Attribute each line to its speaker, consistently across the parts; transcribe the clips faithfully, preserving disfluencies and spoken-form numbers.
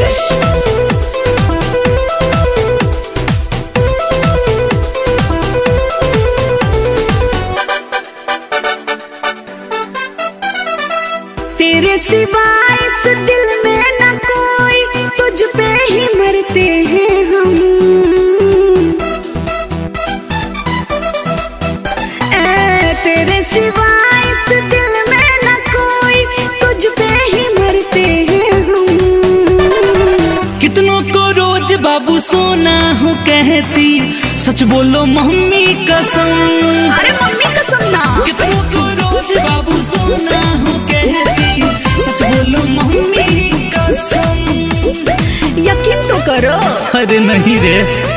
Speaker 1: Rakesh.
Speaker 2: तेरे सिवाय इस दिल में न कोई, तुझ पे ही मरते हैं हम। ए, तेरे सिवाय इस दिल में न कोई, तुझ पे ही मरते हैं हम।
Speaker 3: कितनों को रोज बाबू सोना हूँ कहती, सच बोलो मम्मी कसम।
Speaker 2: अरे मम्मी कसम ना।
Speaker 3: कितनों को रोज बाबू सोना हूँ कहती, सच बोलो मम्मी कसम।
Speaker 2: यकीन तो करो।
Speaker 3: अरे नहीं रे।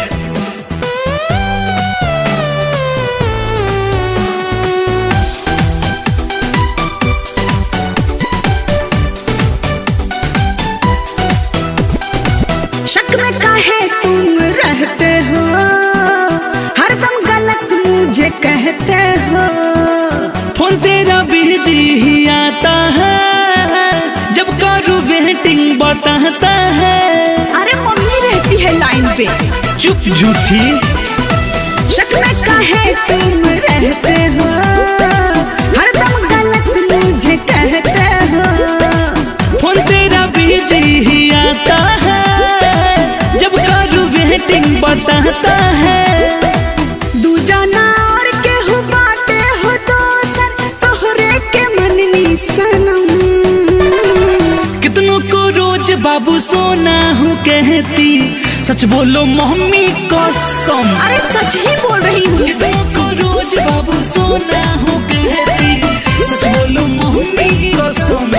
Speaker 2: शक में काहे तुम रहते हो, हरदम गलत मुझे कहते हो।
Speaker 3: फोन तेरा बिजी ही आता है, जब करूँ वेटिंग बताता है।
Speaker 2: अरे मम्मी रहती है लाइन पे।
Speaker 3: चुप झूठी।
Speaker 2: शक में काहे तुम रहते हो, हरदम गलत मुझे कहते हो।
Speaker 3: फोन तेरा बिजी ही आता है, जब करूँ वेटिंग बताता है।
Speaker 2: दूजा ना और केहू बाटे हो दोसर, तोहरे के मननी सनम।
Speaker 3: कितनों को रोज बाबू सोना हूँ कहती, सच बोलो मम्मी कसम।
Speaker 2: अरे सच ही बोल रही हूँ।
Speaker 3: कितनों को रोज बाबू सोना हूँ कहती, सच बोलो मम्मी कसम।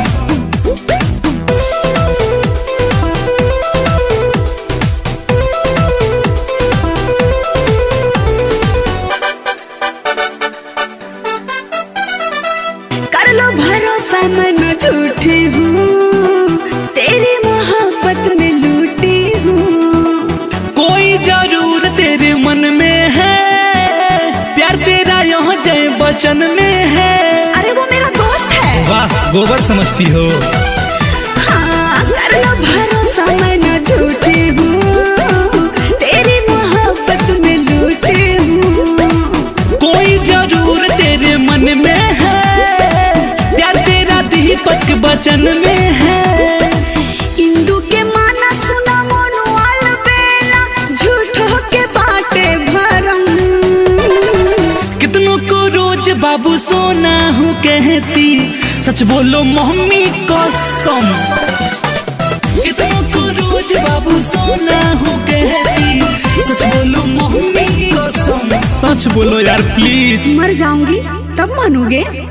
Speaker 2: कर लो भरोसा मैं न झूठी हूँ, तेरी मोहब्बत में लूटी हूँ।
Speaker 3: कोई जरूर तेरे मन में है, प्यार तेरा यहाँ जय बचन में है।
Speaker 2: अरे वो मेरा दोस्त है।
Speaker 3: वाह गोबर समझती हो।
Speaker 2: हाँ कर लो भरोसा मैं न झूठी हूँ, तेरी मोहब्बत में लूटी हूँ।
Speaker 3: कोई जरूर तेरे मन में है, प्यार तेरा दीपक बचन में है।
Speaker 2: इंदु के माना सुना मोनुआल बेला, झूठों के बाटे भरम।
Speaker 3: कितनों को रोज बाबू सोना हूँ कहती, सच बोलो मम्मी कसम। कितनों को रोज बाबू सोना हूँ कहती, सच बोलो मम्मी कसम। सच बोलो यार प्लीज।
Speaker 2: मर जाऊंगी तब मानोगे।